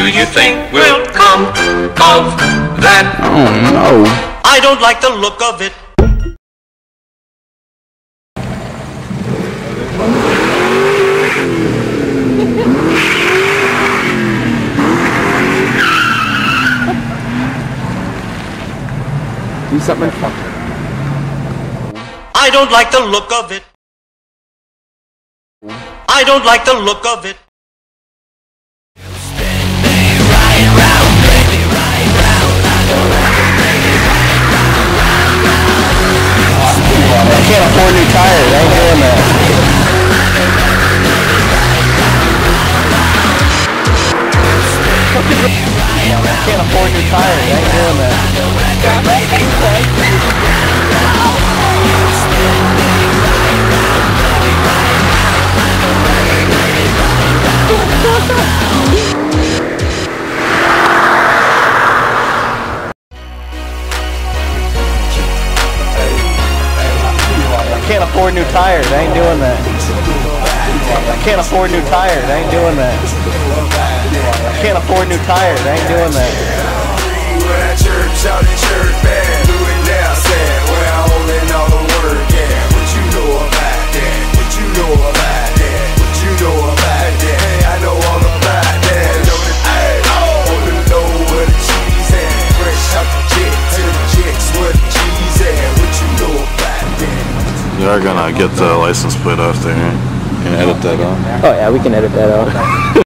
do you think will come of that? Oh no. I don't like the look of it. Do something. I don't like the look of it. I don't like the look of it. I can't afford new tires. I ain't doing that. I can't afford new tires. I ain't doing that. I can't afford new tires. I ain't doing that. I can't afford new tires. I ain't doing that. I can't afford new tires. I ain't doing that. You are gonna get the license plate off there. You can edit that out. Oh yeah, we can edit that out.